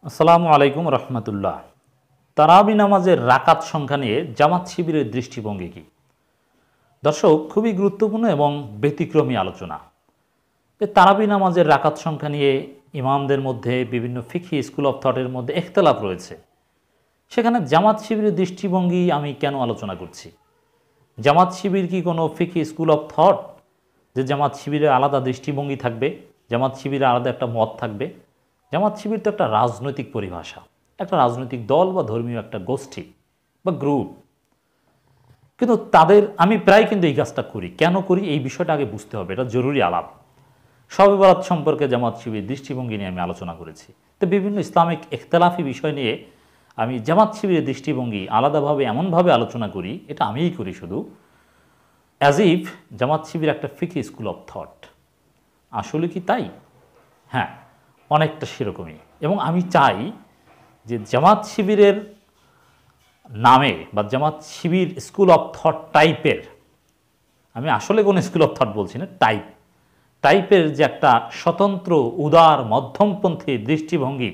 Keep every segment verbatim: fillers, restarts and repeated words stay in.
আসসালামু আলাইকুম রহমতুল্লাহ। তারাবি নামাজের রাকাত সংখ্যা নিয়ে জামাত শিবিরের দৃষ্টিভঙ্গি কি? দর্শক, খুবই গুরুত্বপূর্ণ এবং ব্যতিক্রমী আলোচনা। যে তারাবি নামাজের রাকাত সংখ্যা নিয়ে ইমামদের মধ্যে বিভিন্ন ফিকহি স্কুল অফ থটের মধ্যে ইখতিলাফ রয়েছে। সেখানে জামাত শিবিরের দৃষ্টিভঙ্গি আমি কেন আলোচনা করছি? জামাত শিবির কি কোনো ফিকহি স্কুল অফ থট যে জামাত শিবিরের আলাদা দৃষ্টিভঙ্গি থাকবে, জামাত শিবিরের আলাদা একটা মত থাকবে? জামাত শিবির তো একটা রাজনৈতিক পরিভাষা, একটা রাজনৈতিক দল বা ধর্মীয় একটা গোষ্ঠী বা গ্রুপ। কিন্তু তাদের আমি প্রায় কিন্তু এই কাজটা করি। কেন করি এই বিষয়টা আগে বুঝতে হবে, এটা জরুরি আলাপ। শবে বরাত সম্পর্কে জামাত শিবির দৃষ্টিভঙ্গি নিয়ে আমি আলোচনা করেছি। তো বিভিন্ন ইসলামিক ইখতিলাফি বিষয় নিয়ে আমি জামাত শিবিরের দৃষ্টিভঙ্গি আলাদাভাবে এমনভাবে আলোচনা করি, এটা আমিই করি শুধু, অ্যাজ ইফ জামাত শিবির একটা ফিকহি স্কুল অফ থট। আসলে কি তাই? হ্যাঁ, অনেকটা সেরকমই। এবং আমি চাই যে জামাত শিবিরের নামে বা Jamaat Shibir school of thought টাইপের, আমি আসলে কোনো স্কুল অফ থট বলছি না, টাইপ টাইপের যে একটা স্বতন্ত্র উদার মধ্যমপন্থী দৃষ্টিভঙ্গি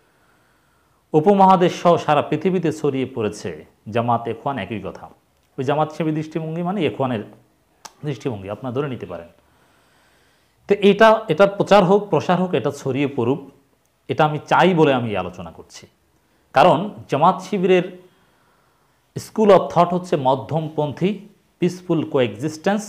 উপমহাদেশ সহ সারা পৃথিবীতে ছড়িয়ে পড়েছে। জামাত এখওয়ান একই কথা। ওই জামাত শিবির দৃষ্টিভঙ্গি মানে এখওয়ানের দৃষ্টিভঙ্গি আপনারা ধরে নিতে পারেন। তো এটা এটার প্রচার হোক, প্রসার হোক, এটা ছড়িয়ে পড়ুক, এটা আমি চাই বলে আমি আলোচনা করছি। কারণ জামাত শিবিরের স্কুল অফ থট হচ্ছে মধ্যমপন্থী, পিসফুল কোএক্সিস্টেন্স,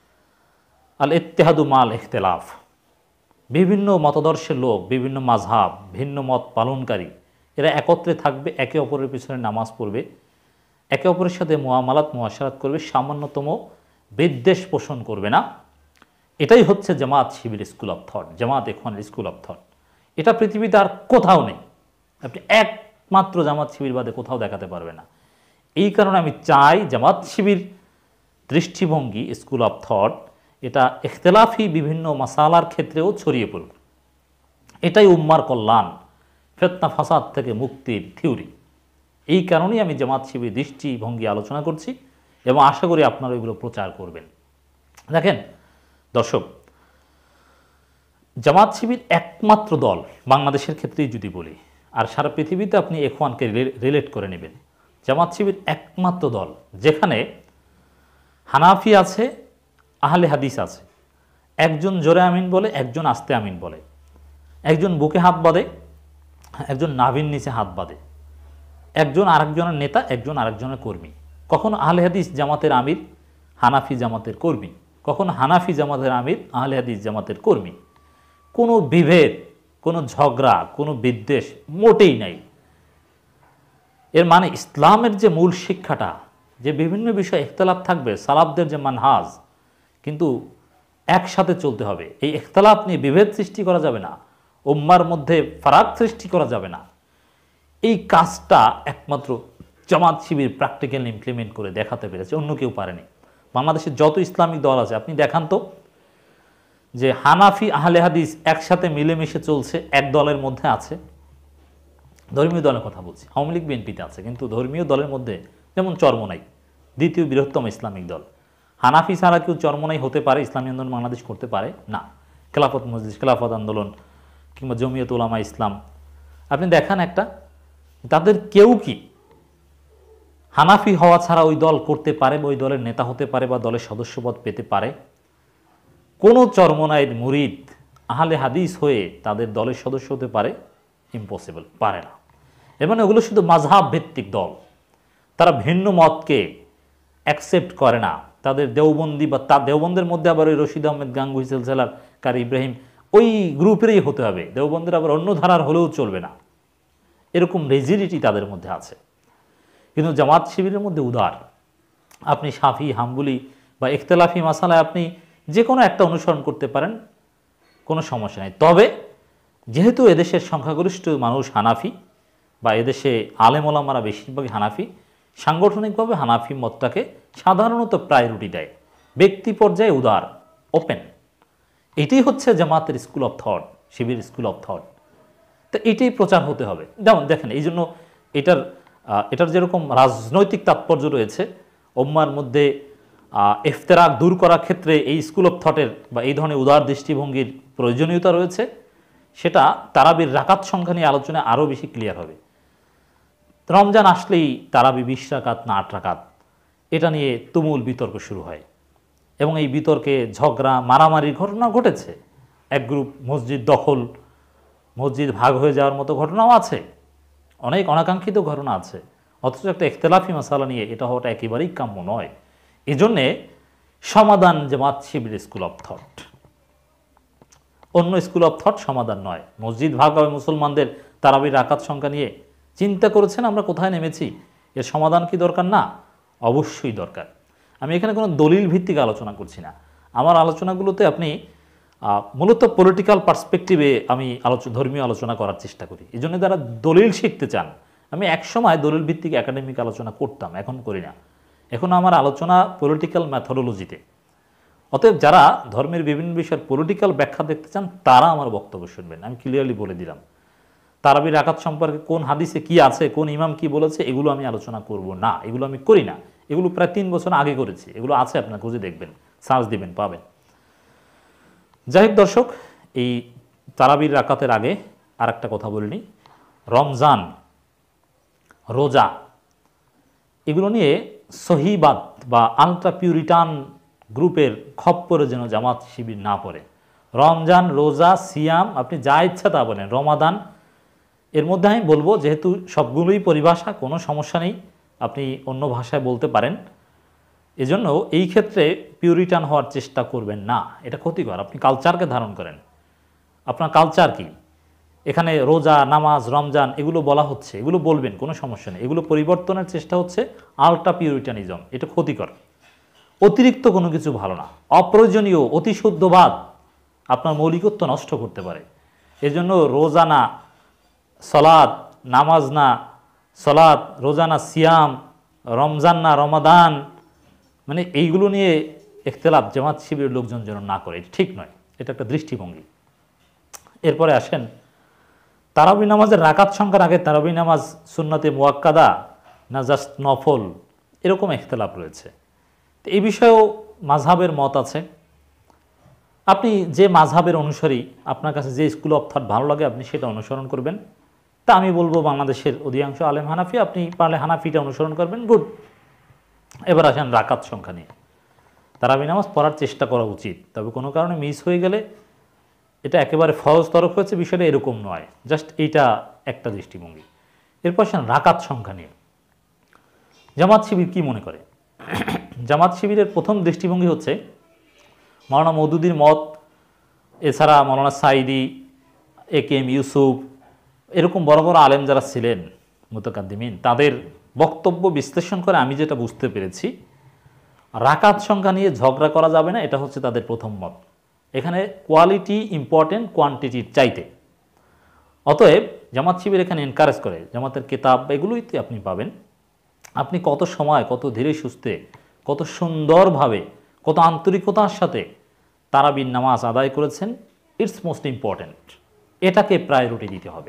আল ইত্তেহাদু মাল ইখতিলাফ। বিভিন্ন মতাদর্শের লোক, বিভিন্ন মাযহাব, ভিন্ন মত পালনকারী এরা একত্রে থাকবে, একে অপরের পিছনে নামাজ পড়বে, একে অপরের সাথে মুআমালাত মুআশারাত করবে, সামান্যতম বিদ্বেষ পোষণ করবে না। এটাই হচ্ছে Jamaat Shibir school of thought, Jamaat এখওয়ানের স্কুল অফ থট। এটা পৃথিবীতে আর কোথাও নেই, আপনি একমাত্র জামাত শিবির বাদে কোথাও দেখাতে পারবে না। এই কারণে আমি চাই জামাত শিবির দৃষ্টিভঙ্গি স্কুল অফ থট এটা ইখতিলাফি বিভিন্ন মাসালার ক্ষেত্রেও ছড়িয়ে পড়ুক। এটাই উম্মার কল্যাণ, ফিতনা ফাসাদ থেকে মুক্তির থিওরি। এই কারণেই আমি জামাত শিবির দৃষ্টিভঙ্গি আলোচনা করছি এবং আশা করি আপনারা এগুলো প্রচার করবেন। দেখেন দর্শক, জামাত শিবির একমাত্র দল বাংলাদেশের ক্ষেত্রেই যদি বলি, আর সারা পৃথিবীতে আপনি এখওয়ানকে রিলেট করে নেবেন, জামাত শিবির একমাত্র দল যেখানে হানাফি আছে, আহলে হাদিস আছে। একজন জোরে আমিন বলে, একজন আস্তে আমিন বলে, একজন বুকে হাত বাঁধে, একজন নাভির নিচে হাত বাঁধে, একজন আরেকজনের নেতা, একজন আরেকজনের কর্মী। কখনো আহলে হাদিস জামাতের আমির, হানাফি জামাতের কর্মী, কখনো হানাফি জামাতের আমির, আহলে হাদিস জামাতের কর্মী। কোনো বিভেদ, কোনো ঝগড়া, কোনো বিদ্বেষ মোটেই নাই। এর মানে ইসলামের যে মূল শিক্ষাটা, যে বিভিন্ন বিষয়ে ইখতিলাফ থাকবে, সালাফদের যে মানহাজ, কিন্তু একসাথে চলতে হবে। এই ইখতিলাফ নিয়ে বিভেদ সৃষ্টি করা যাবে না, উম্মার মধ্যে ফারাক সৃষ্টি করা যাবে না। এই কাজটা একমাত্র জামাত শিবির প্র্যাকটিক্যাল ইমপ্লিমেন্ট করে দেখাতে পেরেছে, অন্য কেউ পারেনি। বাংলাদেশের যত ইসলামিক দল আছে আপনি দেখান তো যে হানাফি আহলে হাদিস একসাথে মিলেমিশে চলছে, এক দলের মধ্যে আছে। ধর্মীয় দলের কথা বলছি, আওয়ামী লীগ বিএনপিতে আছে, কিন্তু ধর্মীয় দলের মধ্যে যেমন চরমোনাই দ্বিতীয় বৃহত্তম ইসলামিক দল, হানাফি ছাড়া কেউ চরমোনাই হতে পারে, ইসলামী আন্দোলন বাংলাদেশ করতে পারে না। খেলাফত মজলিস, খেলাফত আন্দোলন কিংবা জমিয়ত উলামা ইসলাম, আপনি দেখান একটা, তাদের কেউ কি হানাফি হওয়া ছাড়া ওই দল করতে পারে বা ওই দলের নেতা হতে পারে বা দলের সদস্যপদ পেতে পারে? কোনো চরমোনাইয়ের মুরিদ আহলে হাদিস হয়ে তাদের দলের সদস্য হতে পারে? ইম্পসিবল, পারে না। এর মানে ওগুলো শুধু মাযহাব ভিত্তিক দল, তারা ভিন্ন মতকে অ্যাকসেপ্ট করে না। তাদের দেওবন্দি বা তা দেওবন্দের মধ্যে আবার ওই রশিদ আহমেদ গাঙ্গুহি সিলসিলার কারি ইব্রাহিম ওই গ্রুপেরই হতে হবে, দেওবন্দের আবার অন্য ধারার হলেও চলবে না, এরকম রিজিডিটি তাদের মধ্যে আছে। কিন্তু জামাত শিবিরের মধ্যে উদার, আপনি শাফি, হাম্বলি বা ইখতিলাফি মাসালায় আপনি যে কোনো একটা অনুসরণ করতে পারেন, কোনো সমস্যা নেই। তবে যেহেতু এদেশের সংখ্যাগরিষ্ঠ মানুষ হানাফি বা এদেশে আলেম ওলামারা বেশিরভাগই হানাফি, সাংগঠনিকভাবে হানাফি মতটাকে সাধারণত প্রায়োরিটি দেয়, ব্যক্তি পর্যায়ে উদার, ওপেন। এটাই হচ্ছে জামাতের school of thought, Shibir school of thought. তো এটাই প্রচার হতে হবে। যেমন দেখেন, এই জন্য এটার এটার যেরকম রাজনৈতিক তাৎপর্য রয়েছে, উম্মার মধ্যে ইফতেরাক দূর করার ক্ষেত্রে এই স্কুল অফ থটের বা এই ধরনের উদার দৃষ্টিভঙ্গির প্রয়োজনীয়তা রয়েছে, সেটা তারাবির রাকাত সংখ্যা নিয়ে আলোচনায় আরও বেশি ক্লিয়ার হবে। রমজান আসলেই তারাবি বিশ রাকাত না আট রাকাত, এটা নিয়ে তুমুল বিতর্ক শুরু হয় এবং এই বিতর্কে ঝগড়া মারামারির ঘটনা ঘটেছে। এক গ্রুপ মসজিদ দখল, মসজিদ ভাগ হয়ে যাওয়ার মতো ঘটনাও আছে, অনেক অনাকাঙ্ক্ষিত ঘটনা আছে। অথচ একটা ইখতিলাফি মাসালা নিয়ে এটা হওয়াটা একেবারেই কাম্য নয়। এজন্যে সমাধান Jamaat Shibir school of thought, অন্য স্কুল অফ থট সমাধান নয়। মসজিদ ভাগ হবে মুসলমানদের তারাবির রাকাত সংখ্যা নিয়ে, চিন্তা করেছেন আমরা কোথায় নেমেছি? এর সমাধান কি দরকার না? অবশ্যই দরকার। আমি এখানে কোনো দলিল ভিত্তিক আলোচনা করছি না। আমার আলোচনাগুলোতে আপনি মূলত পলিটিক্যাল পার্সপেক্টিভে আমি আলোচনা ধর্মীয় আলোচনা করার চেষ্টা করি। এই জন্য যারা দলিল শিখতে চান, আমি একসময় দলিল ভিত্তিক একাডেমিক আলোচনা করতাম, এখন করি না। এখন আমার আলোচনা পলিটিক্যাল ম্যাথোডোলজিতে। অতএব যারা ধর্মের বিভিন্ন বিষয়ের পলিটিক্যাল ব্যাখ্যা দেখতে চান তারা আমার বক্তব্য শুনবেন। আমি ক্লিয়ারলি বলে দিলাম তারাবির রাকাত সম্পর্কে কোন হাদিসে কি আছে, কোন ইমাম কি বলেছে, এগুলো আমি আলোচনা করব না, এগুলো আমি করি না। এগুলো প্রায় তিন বছর আগে করেছি, এগুলো আছে, আপনার খুঁজে দেখবেন, সার্চ দিবেন, পাবেন। যাই হোক দর্শক, এই তারাবির রাকাতের আগে আর একটা কথা বলিনি, রমজান, রোজা, এগুলো নিয়ে সহিবাদ বা আলট্রা পিউরিটান গ্রুপের খপ্পরে যেন জামাত শিবির না পড়ে। রমজান, রোজা, সিয়াম, আপনি যা ইচ্ছা তা বলেন, রমাদান, এর মধ্যে আমি বলবো যেহেতু সবগুলোই পরিভাষা, কোনো সমস্যা নেই, আপনি অন্য ভাষায় বলতে পারেন। এজন্য এই ক্ষেত্রে পিউরিটান হওয়ার চেষ্টা করবেন না, এটা ক্ষতিকর। আপনি কালচারকে ধারণ করেন, আপনার কালচার কি, এখানে রোজা, নামাজ, রমজান এগুলো বলা হচ্ছে, এগুলো বলবেন, কোনো সমস্যা নেই। এগুলো পরিবর্তনের চেষ্টা হচ্ছে আলট্রা পিউরিটানিজম, এটা ক্ষতিকর। অতিরিক্ত কোনো কিছু ভালো না, অপ্রয়োজনীয় অতিশুদ্ধবাদ আপনার মৌলিকত্ব নষ্ট করতে পারে। এজন্য রোজা না সলাদ, নামাজ না সলাদ, রোজা না সিয়াম, রমজান না রমাদান, মানে এইগুলো নিয়ে ইখতিলাফ জামাত শিবিরের লোকজন যেন না করে, এটা ঠিক নয়, এটা একটা দৃষ্টিভঙ্গি। এরপরে আসেন তারাবি নামাজের রাকাত সংখ্যার আগে তারাবি নামাজ সুন্নতে মুয়াক্কাদা না জাস্ট নফল, এরকম ইখতিলাফ রয়েছে। তো এই বিষয়েও মাযহাবের মত আছে। আপনি যে মাযহাবের অনুসারী, আপনার কাছে যে স্কুল অফ থট ভালো লাগে আপনি সেটা অনুসরণ করবেন। তা আমি বলবো বাংলাদেশের অধিকাংশ আলেম হানাফি, আপনি পারলে হানাফিটা অনুসরণ করবেন, গুড। এবার আসেন রাকাত সংখ্যা নিয়ে। তারাবি নামাজ পড়ার চেষ্টা করা উচিত, তবে কোনো কারণে মিস হয়ে গেলে এটা একেবারে ফরজ তরফ হয়েছে, বিষয়টা এরকম নয়, জাস্ট এইটা একটা দৃষ্টিভঙ্গি। এরপর আসেন রাকাত সংখ্যা নিয়ে জামাত শিবির কি মনে করে। জামাত শিবিরের প্রথম দৃষ্টিভঙ্গি হচ্ছে মাওলানা মওদুদীর মত, এছাড়া Maulana Sayeedi, A K M Yusuf, এরকম বড় বড় আলেম যারা ছিলেন মুতাকাদ্দিমিন, তাদের বক্তব্য বিশ্লেষণ করে আমি যেটা বুঝতে পেরেছি, রাকাত সংখ্যা নিয়ে ঝগড়া করা যাবে না, এটা হচ্ছে তাদের প্রথম মত। এখানে কোয়ালিটি ইম্পর্টেন্ট কোয়ান্টিটির চাইতে। অতএব জামাত শিবির এখানে এনকারেজ করে, জামাতের কিতাব এগুলোই আপনি পাবেন, আপনি কত সময়, কত ধীরে সুস্থে, কত সুন্দরভাবে, কত আন্তরিকতার সাথে তারাবির নামাজ আদায় করেছেন, ইটস মোস্ট ইম্পর্ট্যান্ট, এটাকে প্রায়োরিটি দিতে হবে।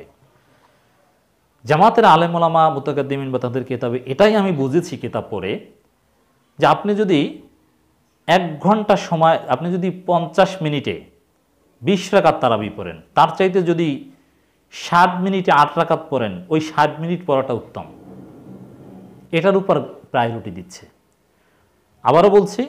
জামাতের আলেম ওলামা মুতাকাদ্দিমিন বা তাদের কিতাবে এটাই আমি বুঝেছি কিতাব পড়ে, যে আপনি যদি এক ঘন্টা সময়, আপনি যদি পঞ্চাশ মিনিটে বিশ রাকাত তারাবি পড়েন, তার চাইতে যদি ষাট মিনিটে আট রাকাত পড়েন, ওই ষাট মিনিট পড়াটা উত্তম, এটার উপর প্রায়োরিটি দিচ্ছে। আবারও বলছি,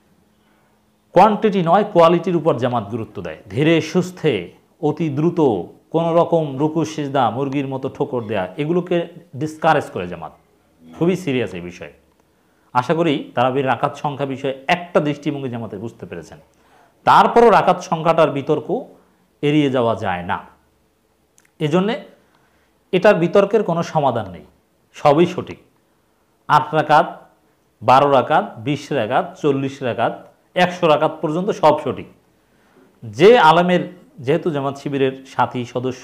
কোয়ান্টিটি নয় কোয়ালিটির উপর জামাত গুরুত্ব দেয়। ধীরে সুস্থে, অতি দ্রুত, কোনো রকম রুকু সিজদা, মুরগির মতো ঠোকর দেয়া, এগুলোকে ডিসকারেজ করে জামাত, খুবই সিরিয়াস এই বিষয়ে। আশা করি তারাবির রাকাত সংখ্যা বিষয়ে একটা দৃষ্টিভঙ্গি জামাতে বুঝতে পেরেছেন। তারপরও রাকাত সংখ্যাটার বিতর্ক এড়িয়ে যাওয়া যায় না, এজন্যে এটার বিতর্কের কোনো সমাধান নেই, সবই সঠিক। আট রাকাত, বারো রাকাত, বিশ রাকাত, চল্লিশ রাকাত, একশো রাকাত পর্যন্ত সব সঠিক। যে আলেমের, যেহেতু জামাত শিবিরের সাথী সদস্য,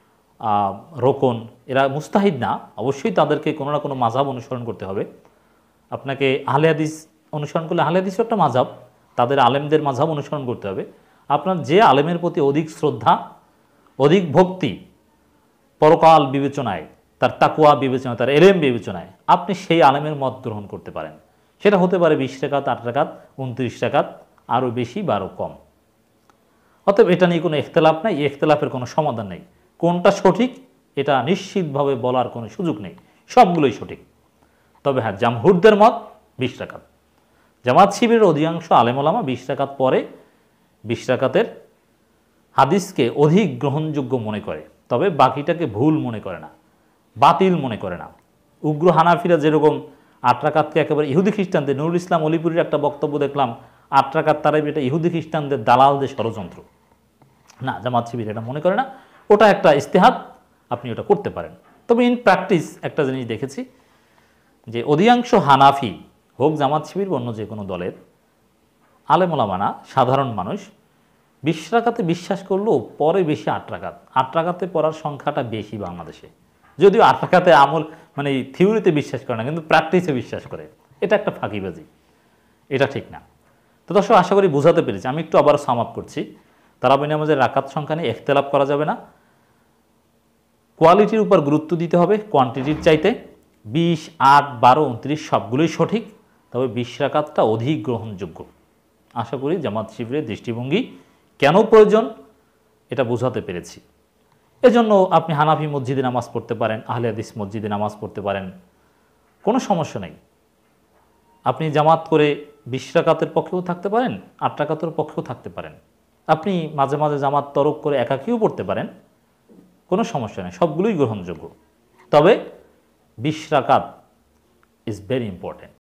রোকন, এরা মুস্তাহিদ না, অবশ্যই তাদেরকে কোনো না কোনো মাযহাব অনুসরণ করতে হবে। আপনাকে আহলে হাদিস অনুসরণ করলে, আহলে হাদিসও একটা মাযহাব, তাদের আলেমদের মাযহাব অনুসরণ করতে হবে। আপনার যে আলেমের প্রতি অধিক শ্রদ্ধা, অধিক ভক্তি, পরকাল বিবেচনায়, তার তাকওয়া বিবেচনায়, তার এলেম বিবেচনায়, আপনি সেই আলেমের মত গ্রহণ করতে পারেন। সেটা হতে পারে বিশ রাকাত, আট রাকাত, উনত্রিশ রাকাত, আরও বেশি বা আরও কম। অতএব এটা নিয়ে কোনো ইখতিলাফ নাই, এই ইখতিলাফের কোনো সমাধান নেই। কোনটা সঠিক এটা নিশ্চিতভাবে বলার কোনো সুযোগ নেই, সবগুলোই সঠিক। তবে হ্যাঁ, জামহুরদের মত বিশ রাকাত, জামাত শিবিরের অধিকাংশ আলেমোলামা বিশ রাকাত পরে বিশ রাকাতের হাদিসকে অধিক গ্রহণযোগ্য মনে করে, তবে বাকিটাকে ভুল মনে করে না, বাতিল মনে করে না। উগ্র হানাফিরা যেরকম আট রাকাতকে একেবারে ইহুদি খ্রিস্টানদের, নুরুল ইসলাম অলিপুরের একটা বক্তব্য দেখলাম, আট রাকাত তারাই এটা ইহুদি খ্রিস্টানদের দালালদের ষড়যন্ত্র। না, জামাত শিবির এটা মনে করে না, ওটা একটা ইস্তেহাদ, আপনি ওটা করতে পারেন। তবে ইন প্র্যাকটিস একটা জিনিস দেখেছি যে অধিকাংশ হানাফি হোক জামাত শিবির অন্য যে কোনো দলের আলেমোলামা না, সাধারণ মানুষ বিশ রাকাতে বিশ্বাস করলেও পরে বেশি আট রাকাত, আট রাকাতে পড়ার সংখ্যাটা বেশি বাংলাদেশে। যদিও আট রাকাতে আমল মানে থিওরিতে বিশ্বাস করে না, কিন্তু প্র্যাকটিসে বিশ্বাস করে, এটা একটা ফাঁকিবাজি, এটা ঠিক না। তো দর্শক, আশা করি বোঝাতে পেরেছি। আমি একটু আবার সাম আপ করছি। তারাবি নামাজের রাকাত সংখ্যা নিয়ে ইখতিলাফ করা যাবে না, কোয়ালিটির উপর গুরুত্ব দিতে হবে কোয়ান্টিটির চাইতে। বিশ, আট, বারো, উনত্রিশ সবগুলোই সঠিক, তবে বিশ রাকাতটা অধিক গ্রহণযোগ্য। আশা করি জামাত শিবিরের দৃষ্টিভঙ্গি কেন প্রয়োজন এটা বোঝাতে পেরেছি। এজন্য আপনি হানাফি মসজিদে নামাজ পড়তে পারেন, আহলে হাদিস মসজিদে নামাজ পড়তে পারেন, কোনো সমস্যা নেই। আপনি জামাত করে বিশ রাকাতের পক্ষেও থাকতে পারেন, আট রাকাতের পক্ষেও থাকতে পারেন। আপনি মাঝে মাঝে জামাত তরক করে একাকিও পড়তে পারেন, কোনো সমস্যা নেই, সবগুলোই গ্রহণযোগ্য। তবে বিশ রাকাত ইজ ভেরি ইম্পর্টেন্ট।